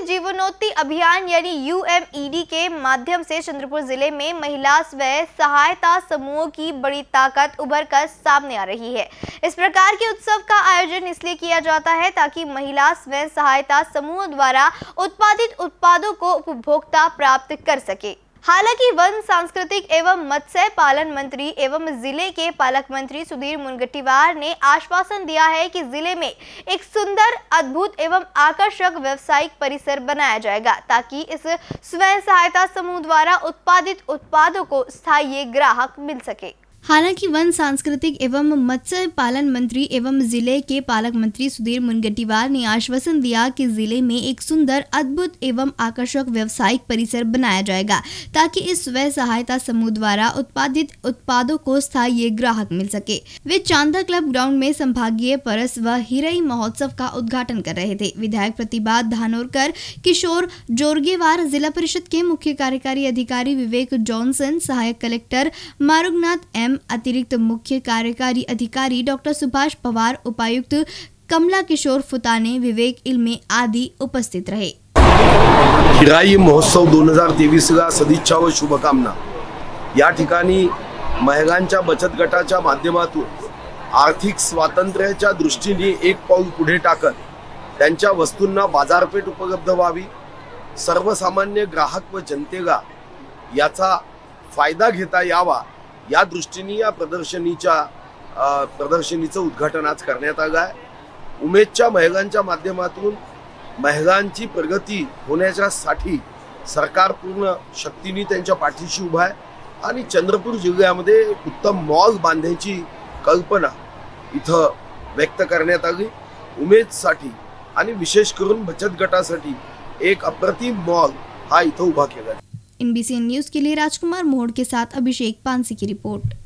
जीवनोन्नति अभियान यानी UMED के माध्यम से चंद्रपुर जिले में महिला स्वयं सहायता समूहों की बड़ी ताकत उभर कर सामने आ रही है। इस प्रकार के उत्सव का आयोजन इसलिए किया जाता है ताकि महिला स्वयं सहायता समूहों द्वारा उत्पादित उत्पादों को उपभोक्ता प्राप्त कर सके। हालांकि वन, सांस्कृतिक एवं मत्स्य पालन मंत्री एवं जिले के पालक मंत्री सुधीर मुनगंटीवार ने आश्वासन दिया है कि जिले में एक सुंदर, अद्भुत एवं आकर्षक व्यावसायिक परिसर बनाया जाएगा ताकि इस स्वयं सहायता समूह द्वारा उत्पादित उत्पादों को स्थायी ग्राहक मिल सके। हालांकि वन, सांस्कृतिक एवं मत्स्य पालन मंत्री एवं जिले के पालक मंत्री सुधीर मुनगंटीवार ने आश्वासन दिया कि जिले में एक सुंदर, अद्भुत एवं आकर्षक व्यावसायिक परिसर बनाया जाएगा ताकि इस स्वयं सहायता समूह द्वारा उत्पादित उत्पादों को स्थायी ग्राहक मिल सके। वे चांदा क्लब ग्राउंड में संभागीय परस व हिरई महोत्सव का उद्घाटन कर रहे थे। विधायक प्रतिभा धानोरकर, किशोर जोरगेवार, जिला परिषद के मुख्य कार्यकारी अधिकारी विवेक जॉनसन, सहायक कलेक्टर मारुगनाथ M, अतिरिक्त मुख्य कार्यकारी अधिकारी डॉक्टर सुभाष पवार, उपायुक्त कमला किशोर फुताने, विवेक इल्मे आदि उपस्थित रहे। हिराई महोत्सव 2023 ला सदिच्छा व शुभकामना। या ठिकाणी महिलांच्या बचत गटाच्या माध्यमातून आर्थिक स्वातंत्र्याच्या दृष्टीने एक पाऊल पुढे टाकत त्यांच्या वस्तूंना बाजारपेठ उपलब्ध व्हावी, सर्वसामान्य ग्राहक व जनतेला याचा फायदा घेता यावा या दृष्टीने या प्रदर्शनीचं उद्घाटन आज करण्यात आलं आहे। उमेदच्या महिलांच्या माध्यमातून महिलांची प्रगती होण्यासाठी सरकार पूर्ण शक्तीने त्यांच्या पाठीशी उभा आहे आणि चंद्रपूर जिल्ह्यामध्ये उत्तम मॉल बांधण्याची कल्पना इथं व्यक्त करण्यात आली। उमेदसाठी आणि विशेष करून बचत गटासाठी एक अप्रतिम मॉल हा इथं उभा केला। NBCN न्यूज के लिए राजकुमार मोहोड के साथ अभिषेक पानसी की रिपोर्ट।